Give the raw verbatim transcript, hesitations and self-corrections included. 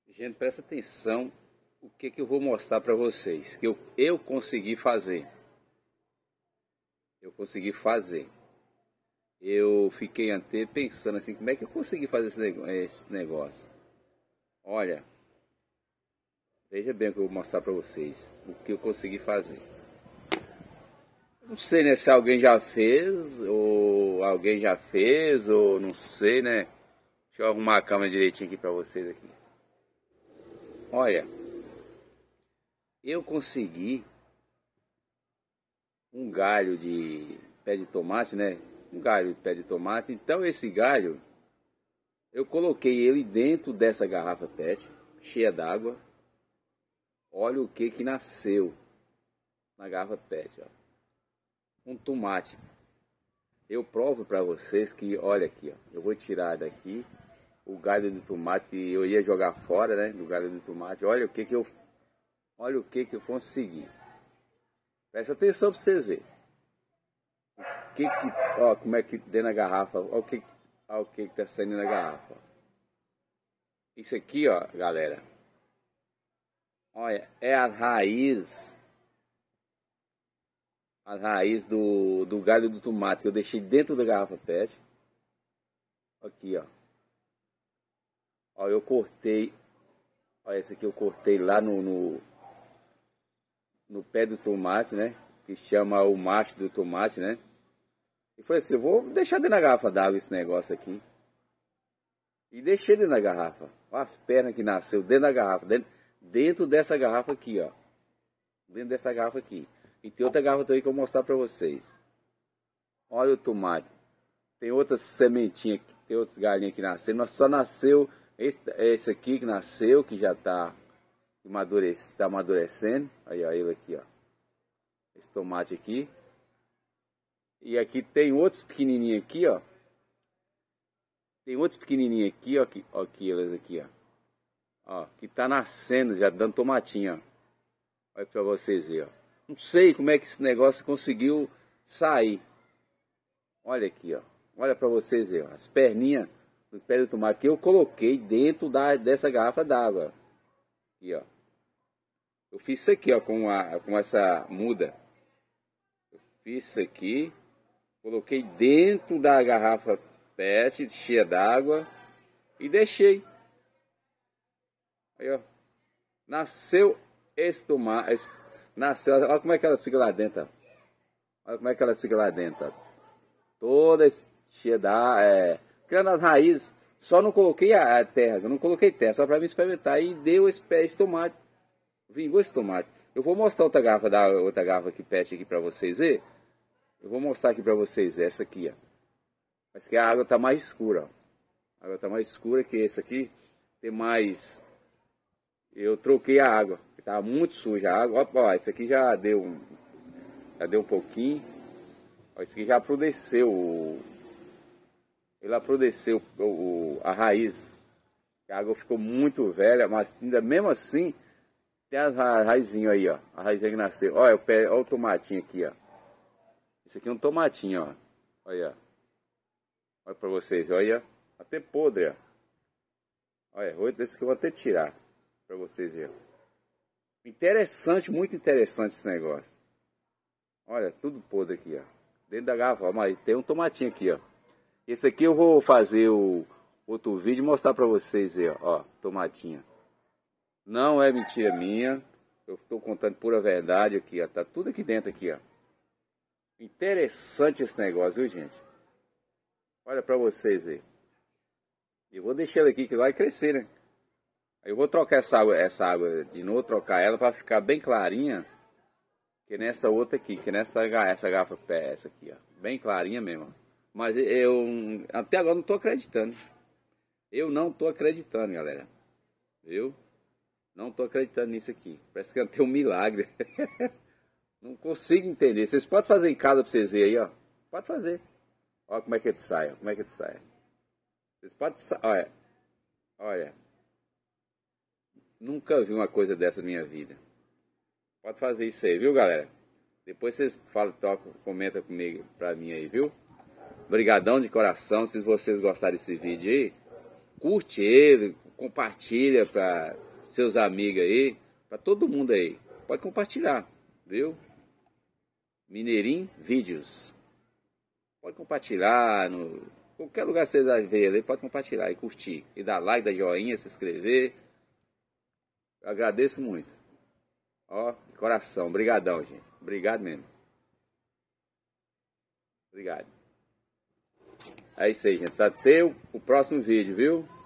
Gente, presta atenção o que que eu vou mostrar para vocês, que eu, eu consegui fazer. Eu consegui fazer. Eu fiquei até pensando assim, como é que eu consegui fazer esse negócio? Olha, veja bem o que eu vou mostrar para vocês, o que eu consegui fazer. Não sei, né, se alguém já fez, ou alguém já fez, ou não sei, né. Deixa eu arrumar a câmera direitinho aqui para vocês aqui. Olha, eu consegui um galho de pé de tomate, né? Um galho de pé de tomate. Então esse galho, eu coloquei ele dentro dessa garrafa pet, cheia d'água. Olha o que que nasceu na garrafa pet, ó. Um tomate. Eu provo para vocês que, olha aqui, ó. Eu vou tirar daqui o galho do tomate que eu ia jogar fora, né? Do galho do tomate. Olha o que que eu, olha o que que eu consegui. Presta atenção para vocês verem. O que que, ó, como é que dentro da garrafa, ó, o que, ó, o que que tá saindo na garrafa. Isso aqui, ó, galera. Olha, é a raiz, a raiz do, do galho do tomate que eu deixei dentro da garrafa pet. Aqui, ó. Ó, eu cortei, olha, esse aqui eu cortei lá no, no, no pé do tomate, né? Que chama o macho do tomate, né? E foi assim, eu vou deixar dentro da garrafa d'água esse negócio aqui. E deixei dentro da garrafa. Olha as pernas que nasceu dentro da garrafa, dentro, dentro dessa garrafa aqui, ó. Dentro dessa garrafa aqui. E tem outra garrafa também que eu vou mostrar pra vocês. Olha o tomate. Tem outras sementinhas aqui, tem outros galinhas que nasceram. Mas só nasceu esse, esse aqui que nasceu, que já tá, amadurec, tá amadurecendo. Aí, ó, ele aqui, ó. Esse tomate aqui. E aqui tem outros pequenininhos aqui, ó. Tem outros pequenininhos aqui, ó. Aqui, ó, aqui eles aqui, ó. Ó, que tá nascendo, já dando tomatinho, ó. Olha pra vocês verem, ó. Não sei como é que esse negócio conseguiu sair. Olha aqui, ó. Olha pra vocês verem, ó. As perninhas dos pés do tomate que eu coloquei dentro da, dessa garrafa d'água. Aqui, ó. Eu fiz isso aqui, ó, com, a, com essa muda. Eu fiz isso aqui. Coloquei dentro da garrafa pet, cheia d'água. E deixei. Aí, ó. Nasceu esse tomate. Esse, nasceu. Olha como é que elas ficam lá dentro, ó. Olha como é que elas ficam lá dentro, ó. Todas cheias d'água. É, criando as raízes. Só não coloquei a, a terra. Eu não coloquei terra. Só para me experimentar. E deu esse, esse tomate. Vingou esse tomate. Eu vou mostrar outra garrafa da outra garrafa que pet aqui para vocês verem. Eu vou mostrar aqui para vocês essa aqui, ó. Mas que a água tá mais escura, ó. A água tá mais escura que essa aqui. Tem mais. Eu troquei a água. Tava muito suja a água. Ó, ó, esse aqui já deu, já deu um pouquinho. Ó, esse aqui já aprodeceu. Ele aprodeceu o, a raiz. A água ficou muito velha, mas ainda mesmo assim tem as raizinhas aí, ó. A raizinha que nasceu. Olha o pé, olha o tomatinho aqui, ó. Esse aqui é um tomatinho, ó. Olha. Olha pra vocês, olha. Até podre, ó. Olha, oito desses que eu vou até tirar pra vocês verem. Interessante, muito interessante esse negócio. Olha, tudo podre aqui, ó. Dentro da garrafa, ó, mas tem um tomatinho aqui, ó. Esse aqui eu vou fazer o outro vídeo e mostrar pra vocês verem, ó. Tomatinho. Não é mentira minha. Eu estou contando pura verdade aqui, ó. Tá tudo aqui dentro aqui, ó. Interessante esse negócio, viu, gente? Olha pra vocês aí. Eu vou deixar ele aqui que vai crescer, né? Aí eu vou trocar essa água, essa água de novo, trocar ela para ficar bem clarinha. Que nessa outra aqui, que nessa essa garrafa pé, essa aqui, ó. Bem clarinha mesmo. Mas eu até agora não tô acreditando. Eu não tô acreditando, galera. Viu? Não tô acreditando nisso aqui. Parece que tem um milagre. Não consigo entender. Vocês podem fazer em casa pra vocês verem aí, ó. Pode fazer. Olha como é que ele sai, ó. Como é que ele sai. Vocês podem... Olha. Olha. Nunca vi uma coisa dessa na minha vida. Pode fazer isso aí, viu, galera? Depois vocês falam, tocam, comentam comigo, pra mim aí, viu? Obrigadão de coração. Se vocês gostarem desse vídeo aí, curte ele, compartilha para seus amigos aí, para todo mundo aí. Pode compartilhar, viu? Mineirinho Vídeos. Pode compartilhar no qualquer lugar que você ver aí, pode compartilhar e curtir. E dar like, dar joinha, se inscrever. Eu agradeço muito. Ó, de coração. Obrigadão, gente. Obrigado mesmo. Obrigado. É isso aí, gente. Até o próximo vídeo, viu?